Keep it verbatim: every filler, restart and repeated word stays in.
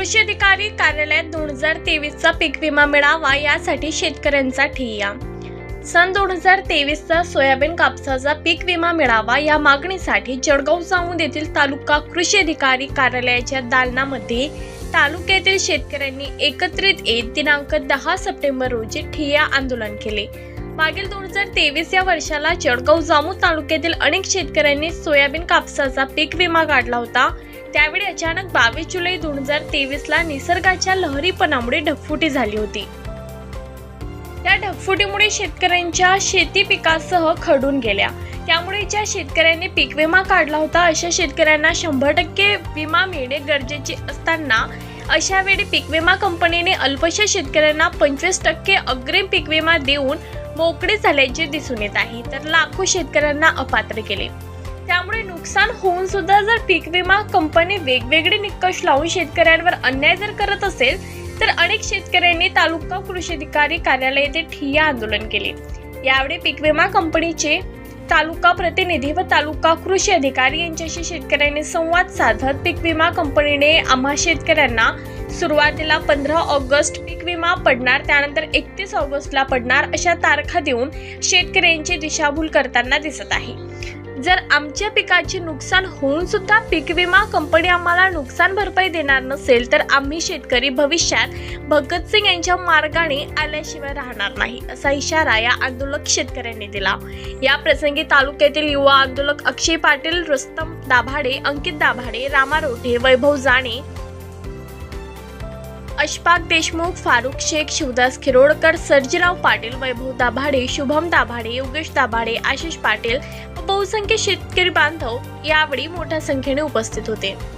कृषी अधिकारी कार्यालयात दोन हजार तेवीसचा पीक विमा मिळावा यासाठी शेतकऱ्यांचा ठिय्या। सन दोन हजार तेवीसचा सोयाबीन कापसाचा पीक विमा मिळावा या मागणीसाठी जळगाव जामोद येथील तालुका कृषी अधिकारी कार्यालयाच्या दालनामध्ये तालुक्यातील शेतकऱ्यांनी एकत्रित येत दिनांक दहा सप्टेंबर रोजी ठिय्या आंदोलन केले। मागील दोन हजार तेवीस या वर्षाला जळगाव जामोद तालुक्यातील अनेक शेतकऱ्यांनी सोयाबीन कापसाचा पीक विमा काढला होता। त्यावेळी अचानक बावीस जुलै दोन हजार तेवीस ला निसर्गाच्या लहरीपणामुळे ढगफुटी झाली होती। त्या ढगफुटीमुळे शेतकऱ्यांच्या शेती पिकासह खडून गेल्या। त्यामुळे ज्या शेतकऱ्यांनी पीक विमा काढला होता अशा शेतकऱ्यांना शंभर टक्के विमा मिळणे गरजेचे असताना अशा वेळी पीक विमा कंपनीने अल्पशा शेतकऱ्यांना पंचवीस टक्के अग्रिम पीक विमा देऊन मोकळे झाल्याचे दिसून येत आहे, तर लाखो शेतकऱ्यांना अपात्र केले। त्यामुळे नुकसान होऊन सुद्धा जर पीक विमा कंपनी वेगवेगळे निकष लावून शेतकऱ्यांवर अन्याय जर करत असेल तर अनेक शेतकऱ्यांनी तालुका कृषी अधिकारी कार्यालय येथे ठिय्या आंदोलन केले। यावेळी पीक विमा कंपनीचे तालुका प्रतिनिधी व तालुका कृषी अधिकारी यांच्याशी शेतकऱ्यांनी संवाद साधत पीक विमा कंपनीने आम्हा शेतकऱ्यांना सुरुवातीला पंधरा ऑगस्ट पीक विमा पडणार, त्यानंतर एकतीस ऑगस्टला पडणार अशा तारखा देऊन शेतकऱ्यांची दिशाभूल करताना दिसत आहे। जर आमच्या पिकाचे नुकसान होऊन सुद्धा पीक विमा कंपनी आम्हाला नुकसान भरपाई देणार नसेल तर आम्ही शेतकरी भविष्यात भगतसिंग यांच्या मार्गाने आल्याशिवाय राहणार नाही, असा इशारा या आंदोलक शेतकऱ्यांनी दिला। या प्रसंगी तालुक्यातील युवा आंदोलक अक्षय पाटील, रुस्तम दाभाडे, अंकित दाभाडे, रामा रोठे, वैभव जाणे, अशफाक देशमुख, फारुख शेख, शिवदास खिरोडकर, सर्जीराव पाटील, वैभव दाभाडे, शुभम दाभाडे, योगेश दाभाडे, आशिष पाटील व बहुसंख्य शेतकरी बांधव यावेळी मोठ्या संख्येने उपस्थित होते।